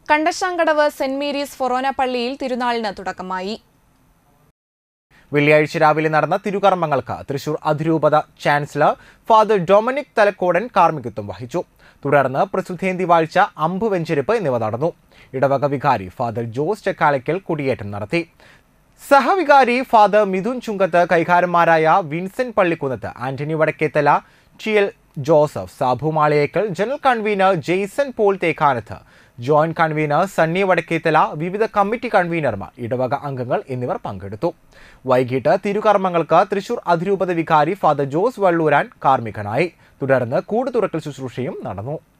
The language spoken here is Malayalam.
കണ്ടശാങ്കടവ് സെന്റ് മേരീസ് ഫൊറോന പള്ളിയിൽ തിരുനാളിന് തുടക്കമായി. വെള്ളിയാഴ്ച രാവിലെ നടന്ന തിരുകർമ്മങ്ങൾക്ക് തൃശൂർ അതിരൂപത ചാൻസലർ ഫാദർ ഡൊമിനിക് തലക്കോടൻ കാർമ്മികത്വം വഹിച്ചു. തുടർന്ന് പ്രസുദ്ധേന്തി വാഴ്ച, അമ്പ് വെഞ്ചരിപ്പ് എന്നിവ നടന്നു. ഇടവക വികാരി ഫാദർ ജോസ് ചെക്കാലയ്ക്കൽ കൊടിയേറ്റം നടത്തി. സഹവികാരി ഫാദർ മിഥുൻ ചുങ്കത്ത്, കൈകാരന്മാരായ Vincent Pallikkunnath, Antony Vadakkethala, T L. Joseph, Sabu Maliyekkal, general convener Jaison Paul Thekkanath, joint convener Sunny Vadakkethala, വിവിധ കമ്മിറ്റി കൺവീനർമാർ, ഇടവക അംഗങ്ങൾ എന്നിവർ പങ്കെടുത്തു. വൈകിട്ട് തിരുകർമ്മങ്ങൾക്ക് തൃശൂർ അതിരൂപത വികാരി ഫാദർ ജോസ് വള്ളൂരാൻ കാർമ്മികനായി. തുടർന്ന് കൂട് തുറക്കൽ ശുശ്രൂഷയും നടന്നു.